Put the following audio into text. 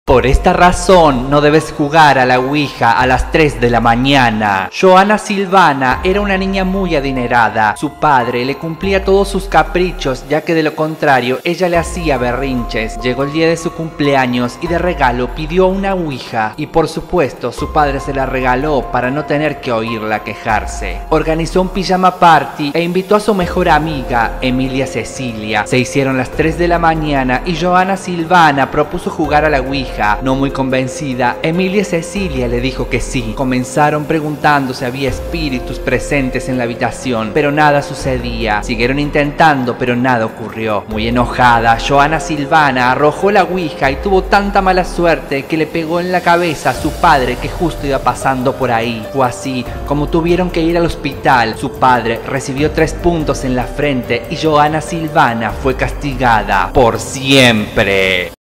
Por esta razón no debes jugar a la Ouija a las 3 de la mañana. Johanna Silvana era una niña muy adinerada. Su padre le cumplía todos sus caprichos, ya que de lo contrario ella le hacía berrinches. Llegó el día de su cumpleaños y de regalo pidió una Ouija. Y por supuesto su padre se la regaló para no tener que oírla quejarse. Organizó un pijama party e invitó a su mejor amiga, Emilia Cecilia. Se hicieron las 3 de la mañana y Johanna Silvana propuso jugar a la Ouija. No muy convencida, Emilia Cecilia le dijo que sí. Comenzaron preguntando si había espíritus presentes en la habitación, pero nada sucedía. Siguieron intentando, pero nada ocurrió. Muy enojada, Johanna Silvana arrojó la Ouija y tuvo tanta mala suerte que le pegó en la cabeza a su padre, que justo iba pasando por ahí. Fue así como tuvieron que ir al hospital. Su padre recibió 3 puntos en la frente y Johanna Silvana fue castigada por siempre.